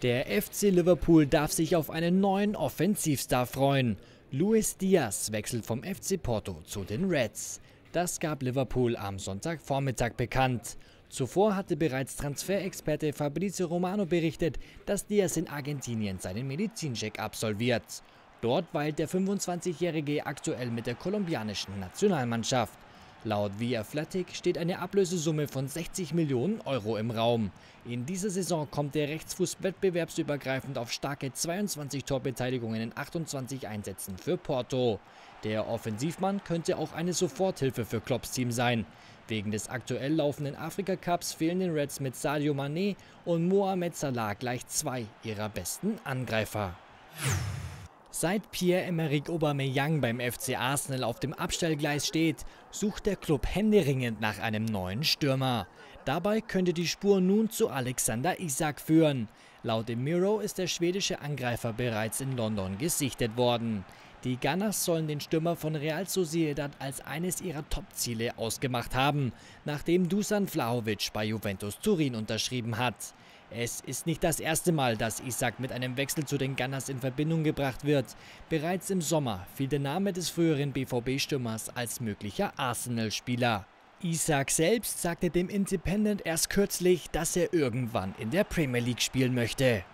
Der FC Liverpool darf sich auf einen neuen Offensivstar freuen. Luis Diaz wechselt vom FC Porto zu den Reds. Das gab Liverpool am Sonntagvormittag bekannt. Zuvor hatte bereits Transferexperte Fabrizio Romano berichtet, dass Diaz in Argentinien seinen Medizincheck absolviert. Dort weilt der 25-Jährige aktuell mit der kolumbianischen Nationalmannschaft. Laut The Athletic steht eine Ablösesumme von 60 Millionen Euro im Raum. In dieser Saison kommt der Rechtsfuß wettbewerbsübergreifend auf starke 22 Torbeteiligungen in 28 Einsätzen für Porto. Der Offensivmann könnte auch eine Soforthilfe für Klopps Team sein. Wegen des aktuell laufenden Afrika-Cups fehlen den Reds mit Sadio Mané und Mohamed Salah gleich zwei ihrer besten Angreifer. Seit Pierre-Emerick Aubameyang beim FC Arsenal auf dem Abstellgleis steht, sucht der Club händeringend nach einem neuen Stürmer. Dabei könnte die Spur nun zu Alexander Isak führen. Laut dem Mirror ist der schwedische Angreifer bereits in London gesichtet worden. Die Gunners sollen den Stürmer von Real Sociedad als eines ihrer Top-Ziele ausgemacht haben, nachdem Dusan Vlahovic bei Juventus Turin unterschrieben hat. Es ist nicht das erste Mal, dass Isak mit einem Wechsel zu den Gunners in Verbindung gebracht wird. Bereits im Sommer fiel der Name des früheren BVB-Stürmers als möglicher Arsenal-Spieler. Isak selbst sagte dem Independent erst kürzlich, dass er irgendwann in der Premier League spielen möchte.